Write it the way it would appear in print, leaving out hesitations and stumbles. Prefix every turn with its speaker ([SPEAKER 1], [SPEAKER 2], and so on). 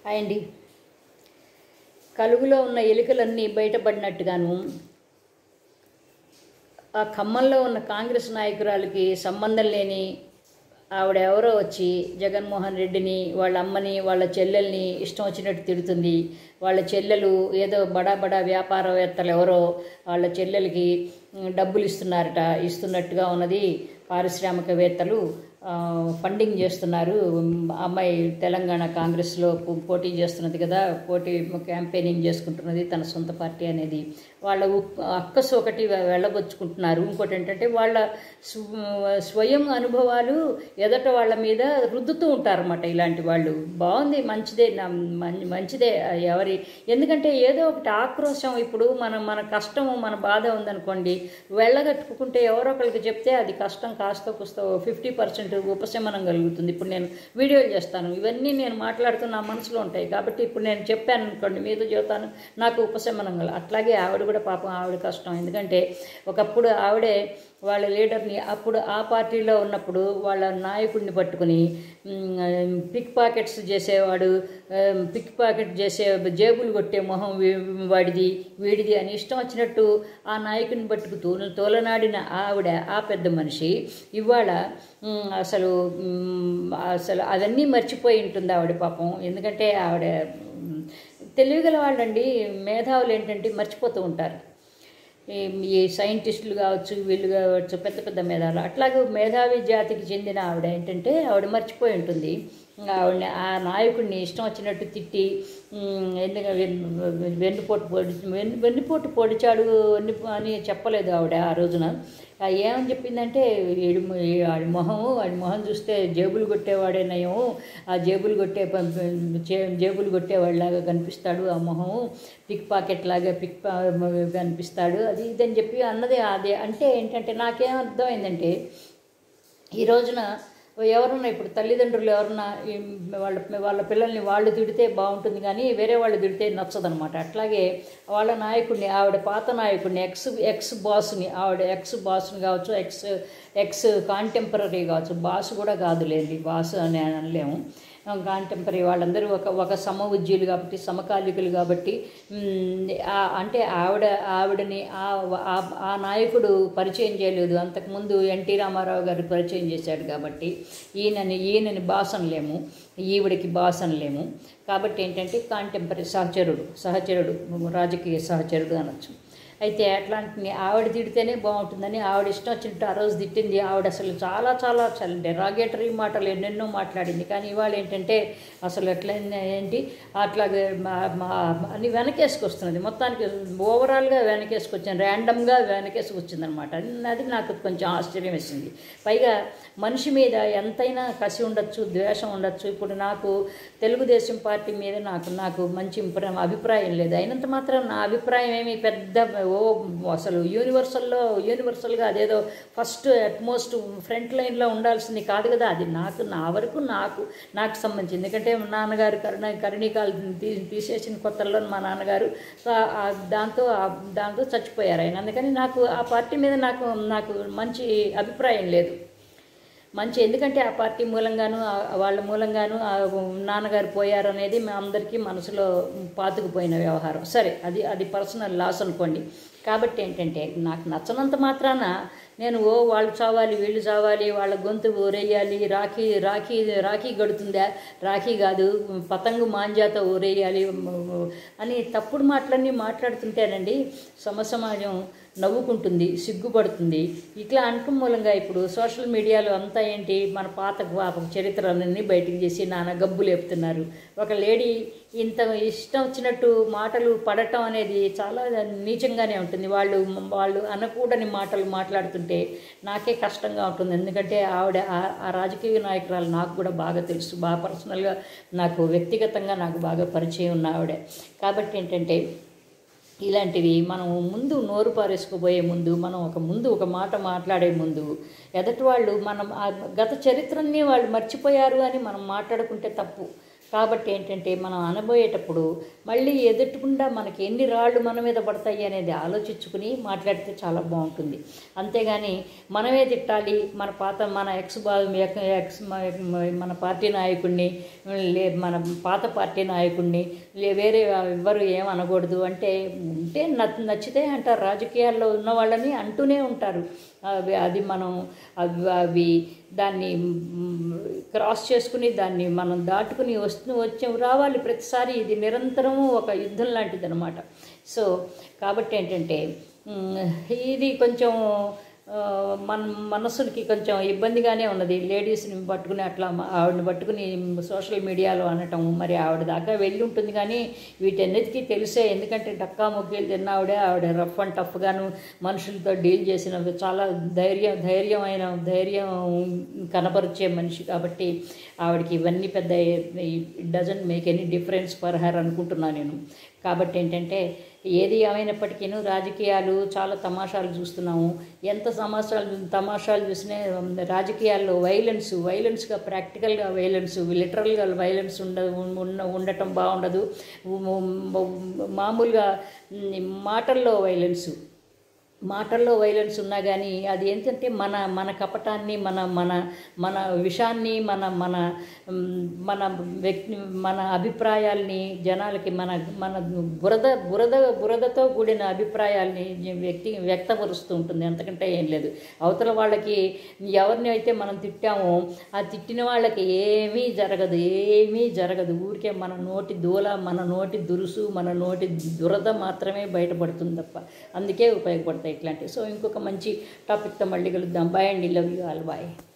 [SPEAKER 1] Hi అండి. కలుగులో ఉన్న ఎలుకలన్నీ బయటపడినట్టుగాను ఆ ఖమ్మంలో ఉన్న కాంగ్రెస్ నాయకురాలకి సంబంధం లేని ఆవిడ ఎవరో వచ్చి జగన్మోహన్ రెడ్డిని, వాళ్ళ అమ్మని, వాళ్ళ చెల్లెల్ని ఇష్టం వచ్చినట్టు తిడుతుంది. వాళ్ళ చెల్లెలు ఏదో బడా బడా వ్యాపారవేత్తలు ఎవరో వాళ్ళ చెల్లెలకి డబ్బులు ఇస్తున్నట్టుగా ఉన్నది. పారిశ్రామికవేత్తలు ఫండింగ్ చేస్తున్నారు. అమ్మాయి తెలంగాణ కాంగ్రెస్లో పోటీ చేస్తున్నది కదా, క్యాంపెయినింగ్ చేసుకుంటున్నది తన సొంత పార్టీ అనేది. వాళ్ళ అక్కసు ఒకటి వెళ్ళబొచ్చుకుంటున్నారు. ఇంకోటి ఏంటంటే వాళ్ళ స్వయం అనుభవాలు ఎదట వాళ్ళ మీద రుద్దుతూ ఉంటారన్నమాట. ఇలాంటి వాళ్ళు బాగుంది, మంచిదే ఎందుకంటే ఏదో ఒకటి ఆక్రోశం. ఇప్పుడు మన కష్టము, మన బాధ ఉందనుకోండి, వెళ్ళగట్టుకుంటే ఎవరో ఒకరికి చెప్తే అది కష్టం కాస్త పుస్తో 50% ఉపశమనం కలుగుతుంది. ఇప్పుడు నేను వీడియోలు చేస్తాను, ఇవన్నీ నేను మాట్లాడుతూ నా మనసులో ఉంటాయి కాబట్టి ఇప్పుడు నేను చెప్పాను అనుకోండి, మీతో చెబుతాను, నాకు ఉపశమనం అట్లాగే ఆవిడ కూడా పాపం, ఆవిడ కష్టం. ఎందుకంటే ఒకప్పుడు ఆవిడే వాళ్ళ లీడర్ని, అప్పుడు ఆ పార్టీలో ఉన్నప్పుడు వాళ్ళ నాయకుడిని పట్టుకుని పిక్ పాకెట్స్ చేసేవాడు, పిక్ పాకెట్ చేసే జేబులు కొట్టే మొహం వీడిది అని ఇష్టం వచ్చినట్టు ఆ నాయకుడిని పట్టుకు తోలనాడిన ఆవిడ, ఆ పెద్ద మనిషి ఇవాళ అసలు అవన్నీ మర్చిపోయి ఉంటుంది ఆవిడ పాపం. ఎందుకంటే ఆవిడ తెలివిగల వాళ్ళండి, మేధావులు ఏంటంటే మర్చిపోతూ ఉంటారు. ఈ సైంటిస్టులు కావచ్చు, వీళ్ళు కావచ్చు, పెద్ద పెద్ద మేధావులు. అట్లాగే మేధావి జాతికి చెందిన ఆవిడ ఏంటంటే ఆవిడ మర్చిపోయి ఉంటుంది. ఆవిడని, ఆ నాయకుడిని ఇష్టం వచ్చినట్టు తిట్టి, ఎందుకంటే వెన్నుపోటు పొడిచాడు అని చెప్పలేదు ఆవిడ ఆ రోజున. ఏమని చెప్పిందంటే, వాడి మొహం చూస్తే జేబులు కొట్టేవాడే నయము, ఆ జేబులు కొట్టేవాడిలాగా కనిపిస్తాడు, ఆ మొహము పిక్ పాకెట్ లాగా కనిపిస్తాడు, అది ఇదని చెప్పి అన్నది. అదే అంటే ఏంటంటే నాకేం అర్థమైందంటే, ఈ రోజున ఎవరన్నా ఇప్పుడు తల్లిదండ్రులు ఎవరన్నా వాళ్ళ పిల్లల్ని వాళ్ళు తిడితే బాగుంటుంది కానీ వేరే వాళ్ళు తిడితే నచ్చదనమాట. అట్లాగే వాళ్ళ నాయకుడిని, ఆవిడ పాత నాయకుడిని, ఎక్స్ బాస్ని, ఆవిడ ఎక్స్ బాస్ని కావచ్చు, ఎక్స్ కాంటెంపరీ కావచ్చు, బాస్ కూడా కాదులేండి, బాస్ అని అనలేము, కాంటెంపరీ వాళ్ళందరూ ఒక సమఉజ్జీలు కాబట్టి, సమకాలికులు కాబట్టి, అంటే ఆవిడని ఆ నాయకుడు పరిచయం చేయలేదు. అంతకుముందు ఎన్టీ రామారావు గారు పరిచయం చేశాడు కాబట్టి ఈయనని బాస్ అనలేము, ఈవిడికి బాస్ అనలేము. కాబట్టి ఏంటంటే కాంటెంపరీ సహచరుడు, రాజకీయ సహచరుడు అనొచ్చు. అయితే అట్లాంటి ఆవిడ తిడితేనే బాగుంటుందని ఆవిడ ఇష్టం వచ్చినట్టు ఆ రోజు తిట్టింది. ఆవిడ అసలు చాలా డెరాగేటరీ మాటలు ఎన్నెన్నో మాట్లాడింది. కానీ ఇవాళ ఏంటంటే అసలు ఏంటి అట్లాగే అని వెనకేసుకొస్తున్నది. మొత్తానికి ఓవరాల్గా వెనకేసుకొచ్చింది, ర్యాండమ్గా వెనకేసుకొచ్చిందనమాట. అది నాకు కొంచెం ఆశ్చర్యం వేసింది. పైగా మనిషి మీద ఎంతైనా కసి ఉండొచ్చు, ద్వేషం ఉండొచ్చు. ఇప్పుడు నాకు తెలుగుదేశం పార్టీ మీద నాకు మంచి అభిప్రాయం లేదు. అయినంత మాత్రం నా అభిప్రాయం ఏమి పెద్ద అసలు యూనివర్సల్గా అదేదో ఫస్ట్ అట్మోస్ట్ ఫ్రంట్ లైన్లో ఉండాల్సింది కాదు కదా. అది నా వరకు నాకు సంబంధించింది. ఎందుకంటే మా నాన్నగారు కరణీకాలు తీసేసిన కొత్తల్లో మా నాన్నగారు దాంతో చచ్చిపోయారు ఆయన. అందుకని నాకు ఆ పార్టీ మీద నాకు మంచి అభిప్రాయం లేదు. ఎందుకంటే ఆ పార్టీ మూలంగాను, వాళ్ళ మూలంగాను నాన్నగారు పోయారు అనేది మా అందరికీ మనసులో పాతుకుపోయిన వ్యవహారం. సరే, అది పర్సనల్ లాస్ అనుకోండి. కాబట్టి ఏంటంటే నాకు నచ్చనంత మాత్రాన నేను వాళ్ళు చావాలి, వీళ్ళు చావాలి, వాళ్ళ గొంతు ఊరేయాలి, రాఖీ గడుతుందా, రాఖీ కాదు పతంగు మాంజాతో ఊరేయాలి అని తప్పుడు మాటలన్నీ మాట్లాడుతుంటేనండి సమాజం నవ్వుకుంటుంది, సిగ్గుపడుతుంది. ఇట్లా అనటం మూలంగా ఇప్పుడు సోషల్ మీడియాలో అంతా ఏంటి, మన పాత చరిత్రలన్నీ బయటికి చేసి నాన్న గబ్బు లేపుతున్నారు. ఒక లేడీ ఇంత ఇష్టం వచ్చినట్టు మాటలు పడటం అనేది చాలా నీచంగానే ఉంటుంది. వాళ్ళు అనకూడని మాటలు మాట్లాడుతుంటే నాకే కష్టంగా ఉంటుంది. ఎందుకంటే ఆవిడ ఆ రాజకీయ నాయకురాలు నాకు కూడా బాగా తెలుసు, బాగా పర్సనల్గా నాకు వ్యక్తిగతంగా నాకు బాగా పరిచయం ఉన్న ఆవిడే. కాబట్టి ఏంటంటే ఇలాంటివి మనం ముందు నోరు పారేసుకుపోయే ముందు, మనం ఒక మాట మాట్లాడే ముందు ఎదటి వాళ్ళు గత చరిత్రని వాళ్ళు మర్చిపోయారు అని మనం మాట్లాడుకుంటే తప్పు. కాబట్టి ఏంటంటే మనం అనబోయేటప్పుడు మళ్ళీ ఎదుటికుండా మనకి ఎన్ని రాళ్ళు మన మీద పడతాయి అనేది ఆలోచించుకుని మాట్లాడితే చాలా బాగుంటుంది. అంతేగాని మనమే తిట్టాలి, మన మన పార్టీ నాయకుడిని మన పాత పార్టీ నాయకుడిని వేరే ఎవ్వరు ఏం అనకూడదు అంటే నచ్చితే అంటారు. రాజకీయాల్లో ఉన్న వాళ్ళని అంటూనే ఉంటారు. అది మనం అవి దాన్ని క్రాస్ చేసుకుని దాన్ని మనం దాటుకుని రావాలి ప్రతిసారి. ఇది నిరంతరము ఒక యుద్ధం లాంటిది అనమాట. సో కాబట్టి ఏంటంటే ఇది కొంచెం మన మనసులకి కొంచెం ఇబ్బందిగానే ఉన్నది. లేడీస్ని పట్టుకుని అట్లా ఆవిడని పట్టుకుని సోషల్ మీడియాలో అనటం, మరి ఆవిడ దాకా వెళ్ళి ఉంటుంది కానీ వీటన్నిటికీ తెలిసే. ఎందుకంటే డక్కా మొగ్గీలు తిన్న ఆవిడ రఫ్ అండ్ టఫ్గాను మనుషులతో డీల్ చేసిన చాలా ధైర్యం కనపరిచే మనిషి కాబట్టి ఆవిడకి ఇవన్నీ పెద్ద it doesn't make any difference for her అనుకుంటున్నాను నేను. కాబట్టి ఏంటంటే ఏది ఏమైనప్పటికీ రాజకీయాలు చాలా తమాషాలు చూస్తున్నాము. ఎంత తమాషాలు చూసినా రాజకీయాల్లో వైలెన్స్గా ప్రాక్టికల్గా లిటరల్గా వైలెన్స్ ఉండటం బాగుండదు. మామూలుగా మాటల్లో వైలెన్స్ ఉన్నా కానీ అది ఏంటంటే మన కపటాన్ని మన విషాన్ని మన అభిప్రాయాల్ని జనాలకి మన బురదతో కూడిన అభిప్రాయాల్ని వ్యక్తపరుస్తూ ఉంటుంది. అంతకంటే ఏం లేదు. అవతల వాళ్ళకి ఎవరిని అయితే మనం తిట్టామో ఆ తిట్టిన వాళ్ళకి ఏమీ జరగదు. ఊరికే మన నోటి దూల, మన నోటి దురుసు, మన నోటి దురద మాత్రమే బయటపడుతుంది తప్ప. అందుకే ఉపయోగపడతాయి ఇట్లాంటివి. సో ఇంకొక మంచి టాపిక్తో మళ్ళీ కలుద్దాం. బాయ్ అండి. Love you all. బాయ్.